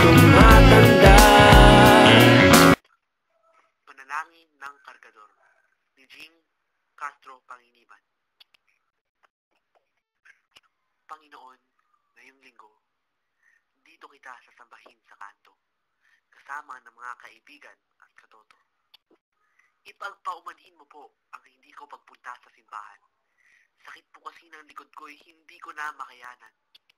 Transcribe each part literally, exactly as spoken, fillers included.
tumatanda. Panalangin ng Kargador ni Jing Castro Panginiban. Panginoon, ngayong linggo, dito kita sasambahin sa kanto, kasama ng mga kaibigan at katoto. Ipagpaumanhin mo po ang hindi ko pagpunta sa simbahan. Sakit po kasi ng likod ko'y hindi ko na makayanan.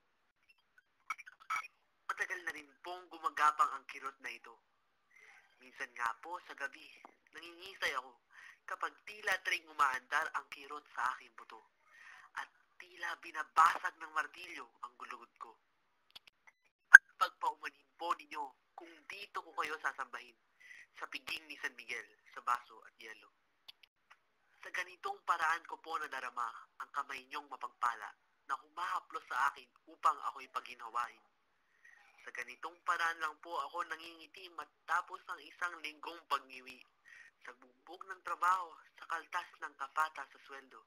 Matagal na rin pong gumagapang ang kirot na ito. Minsan nga po sa gabi, nangingisay ako kapag tila tring umaandar ang kirot sa aking buto at tila binabasag ng martilyo ang gulugod ko. Pagpaumanhin po ninyo kung dito ko kayo sasambahin sa piging ni San Miguel sa baso at yelo. Sa ganitong paraan ko po nadarama ang kamay niyong mapagpala na humahaplos sa akin upang ako'y paghinhawain. Sa ganitong paraan lang po ako nangingiti matapos ang isang linggong pagngiwi sa bugbog ng trabaho sa kaltas ng kapata sa sweldo.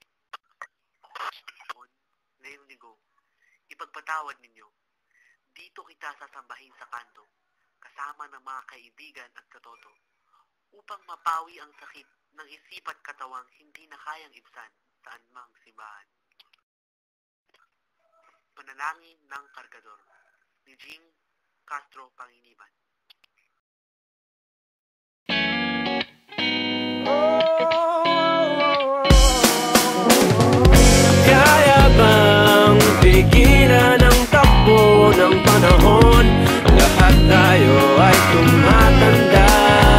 Ngayong linggo, ipagpatawad ninyo. Dito kita sasambahin sa kanto, kasama ng mga kaibigan at katoto, upang mapawi ang sakit ng isip at katawang hindi na kayang ibsan saan mang simbahan. Panalangin ng Kargador ni Jing Castro Panginiban. Kaya bang pigilan ang takbo ng panahon? Lahat tayo ay tumatanda.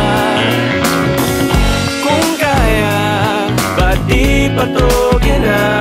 Kung kaya, ba't di patugin na